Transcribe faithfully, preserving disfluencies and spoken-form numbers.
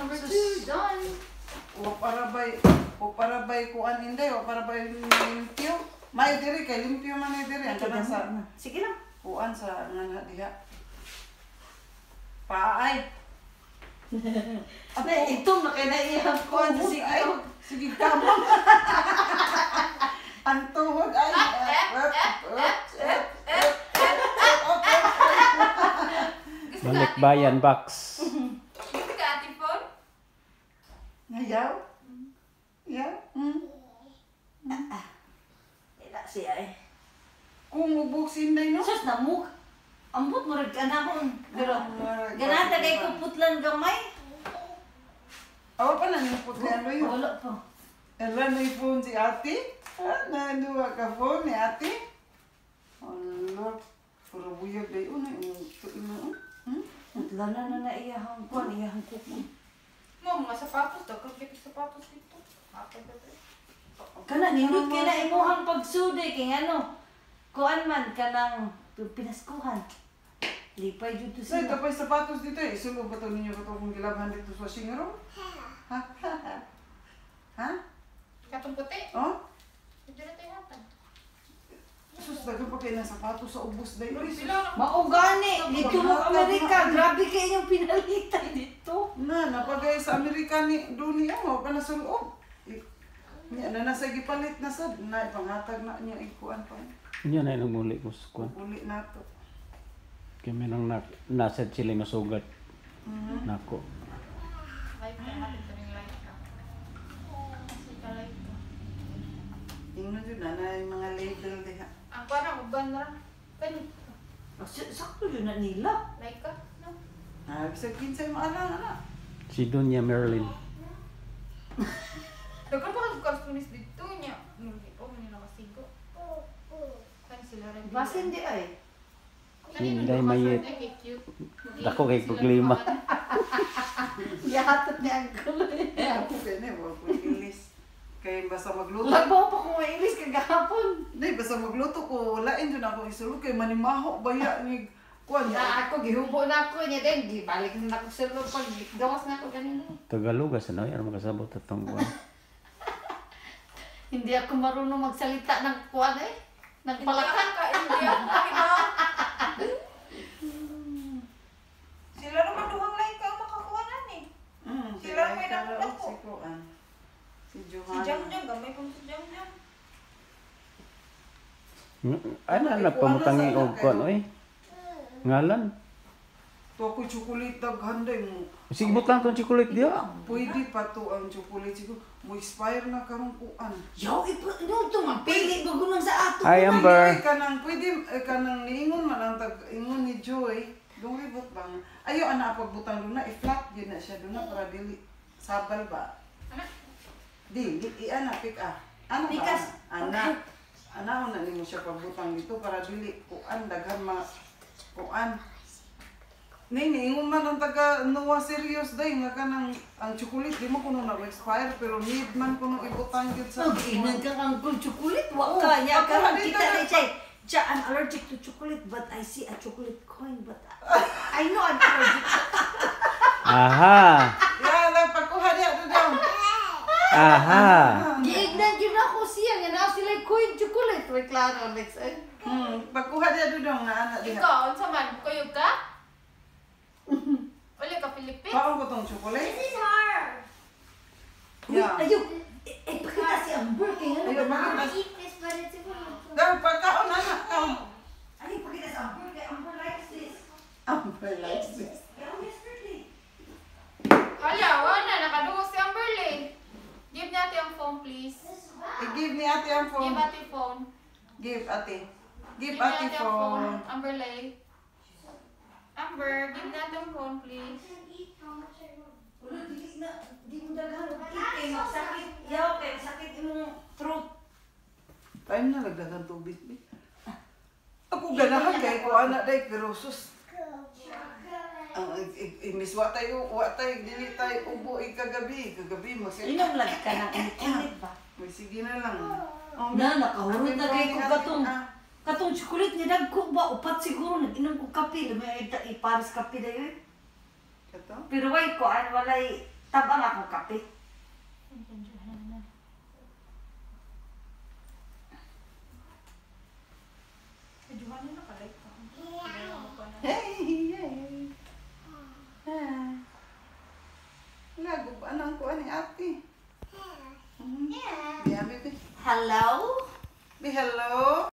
number two, done. O para bay, o para bay kuan inday, o para bay limpyo. May diri kay limpyo man ay diri ang kanang sa. Sige lang. Kuan sa nga diha. Paay. Ano ito makinaiyak ko ang sige ay. Sige ka mo. Ang tuhod ay. Malikbayan box. Gusto ka ating phone? Ngayaw? Yeah? Hmm? Ila siya eh. Kung ubuksin day no? Sus na muk. Ambot mo rin ka na kung. Pero Ah, ganata kay ko putlan gamay. Awa pa na yung putlan mo yun. Wala pa. Alam may phone si ate? Ah, naduwa ka phone ni ate? Allah, puro buyag day una. Ito ina. Hmm? Putlan na na na iyahang kuan, iyahang kuko. Mo, mga sapatos daw. Kung may sapatos dito. Apa ba ito? Kana nindot kay na imuhang pagsude kay ano. Kuan man kanang pinaskuhan. Lipay jud to Say, siya. tapay sapatos dito eh. Sulong ba ito ninyo ba ito kung gilabhan dito sa washing room? Ha? Ha? Katong puti. Oh? Hindi na tayo hatan. Sus, dagan pa kayo ng sapatos sa ubos day. Uy, sus. Bilang. Maugani dito mo Amerika, grabe kay inyong pinalitan dito. Na, napagay sa Amerika ni Duni mo, pa nasulob. Niya na nasa gipalit na sad, na ipangatag na niya ikuan pa. Yan ay nagmuli ko sa kwan. Uli na to. Kaya may nang na, nasa sila masugat. Nako. Live ka. Hapit ka rin live ka. Kasi ka live ka. Ingnon yun na, na yung mga label diha. Ang parang uban na. Kani. Sakto yun na nila. Like ka. No? Ah, bisag kinsay mo alang ana. Si Dunya Marilyn. Dagan pa ka cartoonist dito niya. Hindi po, hindi na masigo. Kan sila rin. Basin di ay. Hinday mayit. Ay, cute. Dako kay paglima. Yahatot ni Uncle. Ako kaya mo ko English. Kay basta magluto. Lagbaw pa kung English kagahapon. Di basta magluto ko, lain jud ako isulod kay manimaho baya ni kuan Na ya. ako, gihubo na ako niya din. Gibalik na ako sa loob pag gawas na ako ganun. Tagalog sa no, ano makasabot atong kwan. Hindi ako marunong magsalita ng kuan eh. Ng Palakan palakan. ka, hindi ako kakibaw. Sila naman duhang lain ka makakuhanan eh. Mm, Sila may nakuha ko. Si kuan. Si Si Johanna. Jam Jam, gamay kong si Jam Jam. Ano na pamutangi og kwan oy. Ngalan. To ako chocolate daghan day mo. Sige butang tong chocolate dia. Pwede pa to ang chocolate siguro. Mo expire na karong kuan. Yaw, ipo, no, ito mapili bagunang sa ato. Hi Amber. Ay, kanang pwede eh, kanang niingon man ang tag ingon ni Joy. Dungay but bang. Ayo ana pagbutang duna i-flat yun na siya duna para dili sabal ba. Anak. Di, di i ana pick ah. Ano ba? Pikas. Ana. Ana na nimo siya pagbutang dito para dili kuan daghan ma kuan. Nay, niingon man ang taga nuwa serious day nga kanang ang chocolate di mo kuno na expire pero need man kuno ibutang gyud sa. Ang inan ka ang gold chocolate. Wa Oo, ka niya pagka ka dito kita na- ni Chay. Cha, I'm allergic to chocolate but I see a chocolate coin but I know I'm allergic. Aha. Ya, lang pagkuha diya do daw. Aha. Giignan yun ako siya nga na sila coin chocolate. Wait, klaro next eh. Hmm, pagkuha diya do daw na ana diha. Ikaw, unsa man? Kuyog ka? Wala ka Pilipin? Paon ko tong chocolate? is her. Uy, Yeah. ayaw. Eh, eh, pakita si Amber kay nga Ayaw, naman. bakit? Eat this, but it's Daw pagkaon ana. Kaon. Ayaw, pakita si Amber kay Amber likes this. Amber likes this. Yeah, yesterday. Hala, wala. Nakadungo si Amberly. Give niya ate ang phone, please. I-give ni ate ang phone. Give ate phone. Give ate. Give Give ate niya ate ang phone. Amberly. Amber, give niya ate ang phone, please. Ulo, di na, di mo daghan og kay magsakit. Yaw, kay sakit imong throat. Time na nagdagan tubig. Bi. Ako ganahan kay ko anak day pero sus. Ang imis wa tayo, wa tayo dili tayo ubo ikagabi, kagabi magsi. Inom lagi ka ng init ba? May sige na lang. Oh, Na, nakahurot na kay ko ate, katong. ah. Katong chocolate niya dagko ba upat siguro nag-inom ko kape, may ipares kape dayon. Kato? Pero why ko an walay Tabang ako kape. Kajuhan nyo na kalay ko. Hey, hey. Ah. Lago ba nang kuan ni ate? Mm. Yeah. Bi, bi. Hello? Bi, hello.